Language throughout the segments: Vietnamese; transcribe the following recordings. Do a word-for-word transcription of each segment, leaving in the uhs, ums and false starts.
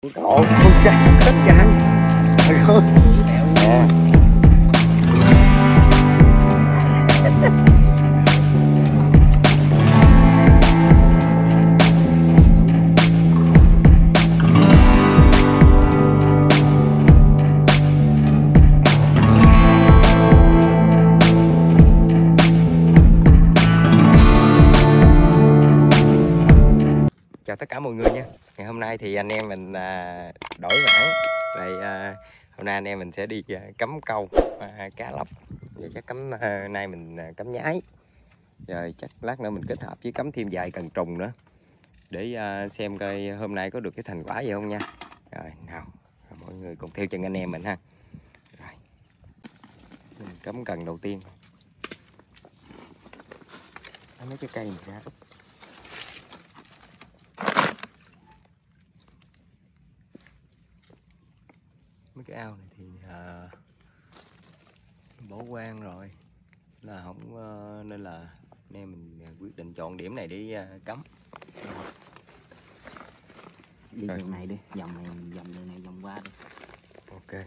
Ồ, con trăng, tất trăng. Trời ơi. Nè. Chào tất cả mọi người nha. Ngày hôm nay thì anh em mình à, đổi mảng. Vậy à, hôm nay anh em mình sẽ đi à, cắm câu à, cá lóc. Vậy chắc cắm à, nay mình à, cắm nhái. Rồi chắc lát nữa mình kết hợp với cắm thêm vài cần trùng nữa để à, xem coi hôm nay có được cái thành quả gì không nha. Rồi nào, mọi người cùng theo chân anh em mình ha. Rồi. Mình cắm cần đầu tiên. Lấy mấy cái cây này ra. Mấy cái ao này thì à, bỏ quang rồi là không uh, nên là anh em mình quyết định chọn điểm này để uh, cắm. Đi đường này đi, vòng này, vòng đường này vòng qua đi. Ok.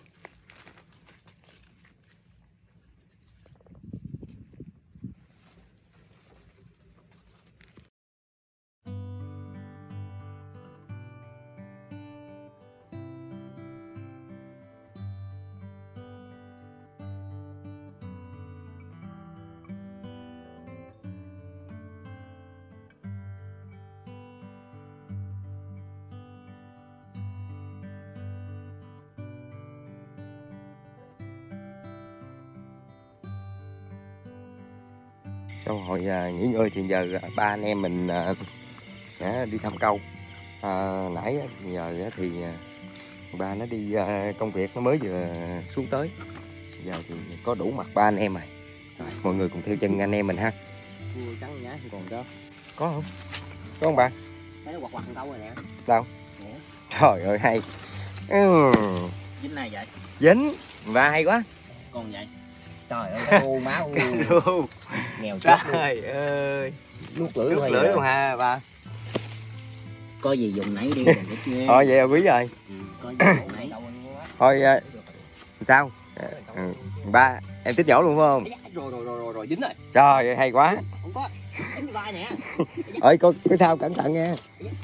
Sau hồi à, nghỉ ngơi thì giờ à, ba anh em mình à, sẽ đi thăm câu. À, nãy giờ thì à, ba nó đi à, công việc, nó mới vừa xuống tới. Giờ thì có đủ mặt ba anh em rồi. Rồi mọi người cùng theo chân anh em mình ha. Cua trắng nhá, còn đó. Có không? Có không ba? Thấy nó quặt quặt câu rồi nè. Đâu? Nè. Trời ơi hay. Ừ. Dính này vậy? Dính. Ba hay quá. Còn vậy. Trời ơi, cá rô má luôn. Nghèo chết luôn. Trời ơi. Nuốt lưỡi Nuốt lưỡi luôn ha ba. Có gì dùng nấy đi. Thôi vậy là quý rồi. Ừ, có gì dùng nấy. Thôi à, sao? Ừ. Ba em thích nhổ luôn phải không? Rồi rồi rồi rồi rồi dính rồi. Trời ơi hay quá. Không có. Dính cho ba nè. Ơi có có sao cẩn thận nha.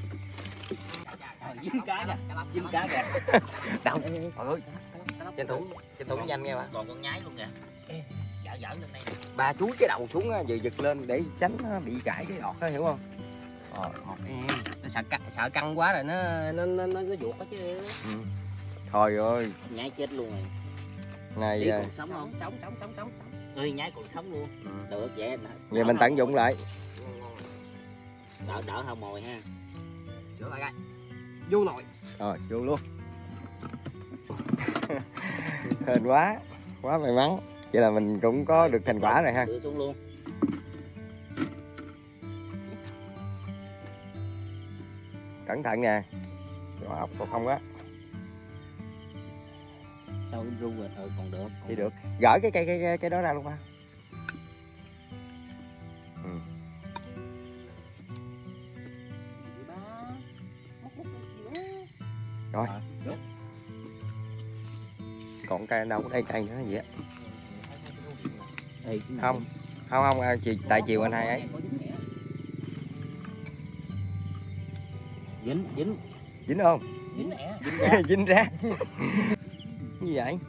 Dính cá kìa. Dính cá kìa. Đâu? Trời ơi. Tranh thủ tranh thủ nhanh nghe bà. Còn con nhái luôn kìa. Dở dở lên đây. Ba chúi cái đầu xuống á, vừa giật lên để tránh nó bị gãy cái ọt đó, hiểu không? Ờ, nó sợ căng, sợ căng quá rồi nó nó nó nó, nó vuột đó chứ. Ừ. Thôi ơi. Nhái chết luôn rồi. Này còn sống không? Sống sống sống sống. Ơi nhái còn sống luôn. Ừ. Được vậy. Vậy mình tận dụng lại. Đỡ đỡ hao mồi ha. Sửa lại coi. Vô nồi. Rồi vô luôn. Hên quá. Quá may mắn. Vậy là mình cũng có được thành quả rồi ha. Đưa xuống luôn. Cẩn thận nha. Ốc còn không á. Sao ru rồi? Ừ còn được. Chỉ được. Gỡ cái cây cái, cái cái đó ra luôn ba. Ừ. Rồi. À, còn cây đâu có đây cây nữa gì á. Không. Không không à, chị tại chiều anh hai ấy. Dính dính. Dính không? Dính nè. Dính ra. Dính ra. Như vậy.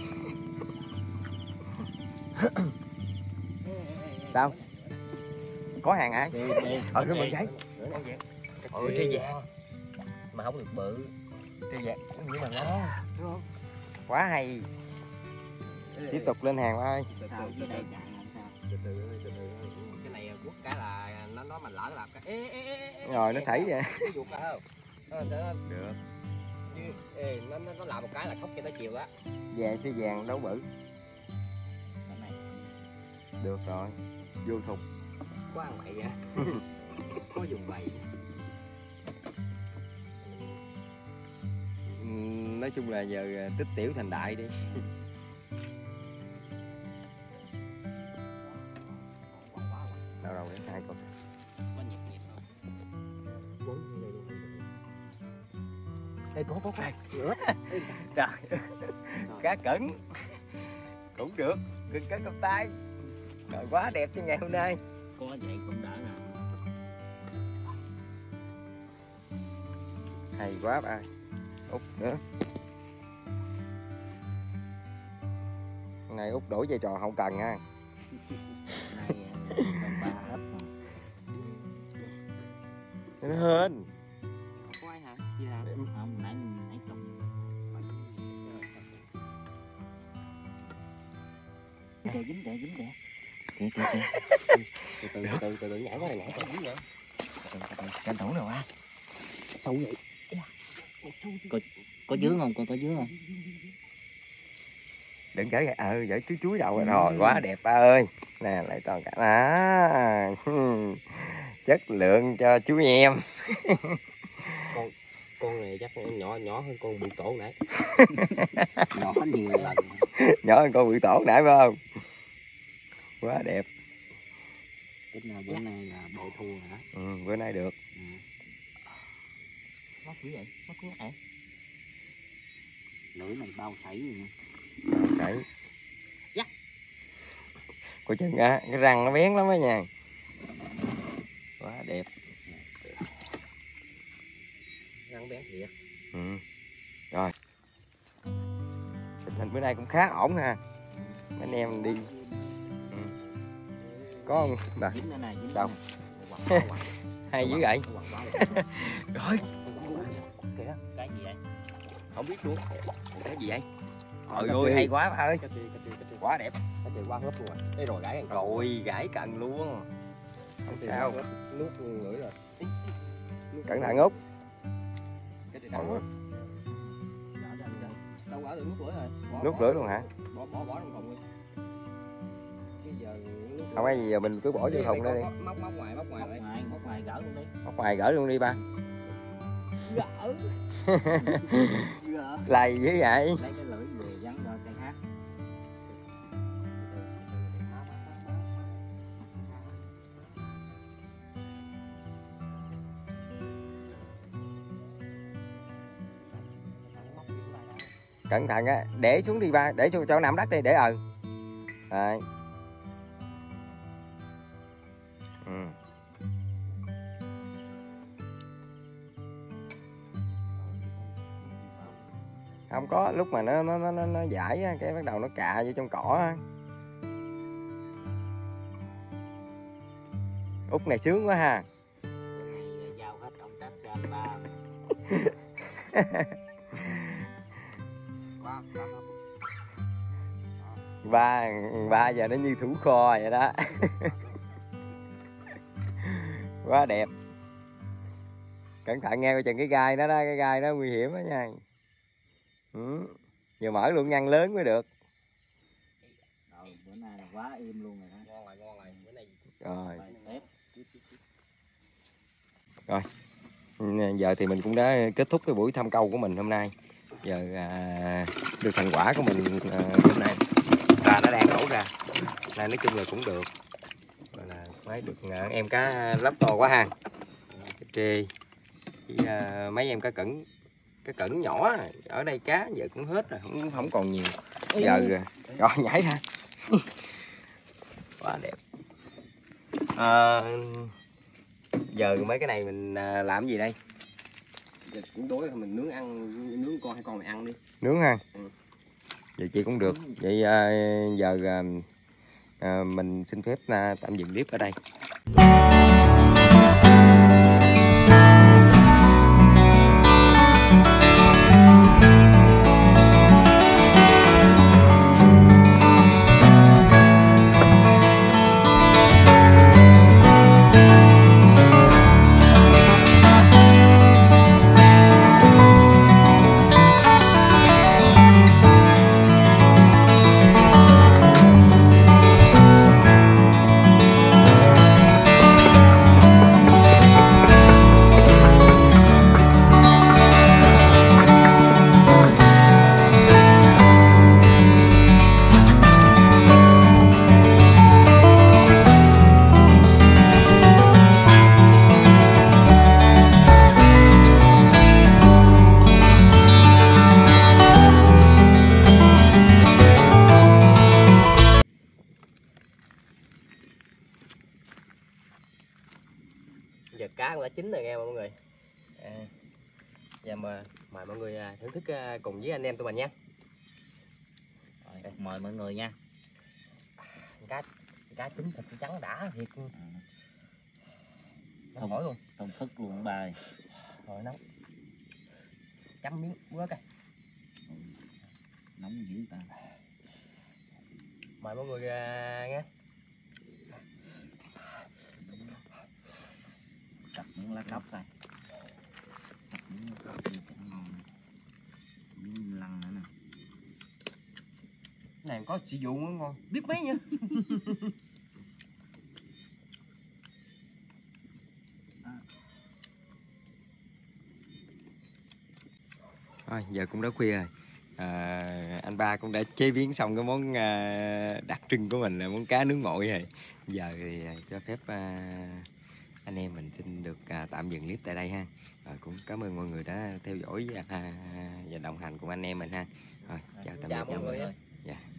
Sao? Có hàng hả? Ờ cái mình giấy. Ôi tri vàng. Mà không được bự. Tri vàng nhưng mà ngon. Đúng không? Quá hay. Tiếp tục lên hàng ơi. Sao dưới đây chạy làm sao? Cái này quất cái là nó nó mình lỡ làm cái ê ê ê. Rồi nó xảy vậy. Nó vuột ra không? Nó được. Ê, nó nó làm một cái là khóc cho tới chiều á. Về tri vàng đâu bự. Được rồi. Vô thùng. Có ăn bậy vậy. Có dùng bậy. Nói chung là giờ tích tiểu thành đại đi. Đâu đâu để hai con. Ê, có có có. Ướt. Trời, cá cẩn cũng được, cưng cá công tay. Trời, quá đẹp cho ngày hôm nay. Có vậy cũng đỡ nè. Hay quá ba. Út nữa. Hôm nay Út đổi vai trò hậu cần ha. Này đồng ba hết rồi. Nó hên. Có ai hả? Gì hả? Không, nãy nãy trồng. Kìa dính kìa dính kìa. Kìa kìa kìa. Từ từ từ từ từ nhảy quá này nhảy quá dính vậy. Tranh thủ nào á. Sâu vậy. Có có dướng không? Có có dướng không? Đừng gửi ờ gửi chuối chuối đầu rồi. Quá đẹp ba ơi. Nè lại toàn cả à, chất lượng cho chú em. Con con này chắc nhỏ nhỏ hơn con bự tổ nãy. Nhỏ nhiều lần. Nhỏ hơn con bự tổ nãy phải không? Quá đẹp. Cái nào bữa nay là bội thu hả? Ừ, bữa nay được. Ừ. Nó kiểu vậy, nó cứ vậy. Lưỡi này bao sảy rồi nè. Bao sảy. Dạ. Coi chừng á, cái răng nó bén lắm á nha. Quá đẹp. Răng bén thiệt. Ừ. Rồi. Tình hình bữa nay cũng khá ổn ha. Mấy anh em đi. Ừ. Có không bà? Dính nữa nè, dính đâu? Hay dữ vậy. Rồi. Kìa, cái gì vậy? Không biết luôn. Cái gì vậy? Trời ơi hay quá bà ơi. Cái kia, cái kia, cái kia. Quá đẹp. Cái kia quá hớp luôn rồi. Đây rồi gãy cần. Rồi gãy cần luôn. Không sao. Nuốt lưỡi rồi. Cẩn thận Út. Cái này đau. Đâu ở được nuốt lưỡi rồi. Nuốt lưỡi luôn hả? Bỏ bỏ bỏ trong thùng đi. Chứ giờ không có gì giờ mình cứ bỏ vô thùng đó đi. Móc móc ngoài móc ngoài móc ngoài móc ngoài gỡ luôn đi. Móc ngoài gỡ luôn đi ba. Gỡ. Gỡ. Lầy như vậy. Lấy cái lưỡi về gắn cho cây khác. Cẩn thận á, để xuống đi ba, để cho chỗ nằm đất đi, để ờ. Rồi. Ừ. Không có, lúc mà nó nó nó nó giải á, cái bắt đầu nó cạ vô trong cỏ á. Út này sướng quá ha. Giao hết công tác cho anh ba. ba ba giờ nó như thủ kho vậy đó. Quá đẹp. Cẩn thận nghe coi chừng cái gai đó đó, cái gai đó nguy hiểm đó nha. Ừ. Giờ mở luôn ngăn lớn mới được. Rồi bữa nay là quá im luôn rồi đó. Ngon rồi, ngon rồi. Bữa nay rồi. Rồi. Giờ thì mình cũng đã kết thúc cái buổi thăm câu của mình hôm nay. Giờ à, được thành quả của mình à, hôm nay và nó đang đổ ra. Này nói chung là cũng được. Gọi là mấy được à, em cá lóc to quá ha. Cái trê với à, mấy em cá cẩn cái cẩn nhỏ ở đây cá giờ cũng hết rồi, không không còn nhiều. Giờ rồi nhảy ra. Quá đẹp. À, giờ mấy cái này mình à, làm cái gì đây? Giờ cũng tối mình nướng ăn, nướng con hai con này ăn đi. Nướng ha. Ừ. Vậy chị cũng được. Vậy à, giờ à, à, mình xin phép à, tạm dừng clip ở đây. đã chín rồi nghe mọi người. À, và mà mời mọi người à, thưởng thức à, cùng với anh em tụi mình nha. Rồi, mời mọi người nha. Cá cá chín thịt trắng đã thiệt. Ừ. Không hỏi luôn. Không thức luôn ba. Rồi nóng. Chấm miếng quớt coi. Ừ. Nóng dữ ta. Mời mọi người à, nghe. Cặp miếng lá cóc coi. Cặp miếng lá cóc đi cho ngon. Miếng lăng nữa nè. Này có sử dụng nữa ngon. Biết mấy nha. Thôi giờ cũng đã khuya rồi. À, anh ba cũng đã chế biến xong cái món à, đặc trưng của mình là món cá nướng nguội rồi. Giờ thì à, cho phép à, anh em mình xin được à, tạm dừng clip tại đây ha. Rồi cũng cảm ơn mọi người đã theo dõi và, à, và đồng hành cùng anh em mình ha. Rồi chào tạm biệt mọi người. Dạ.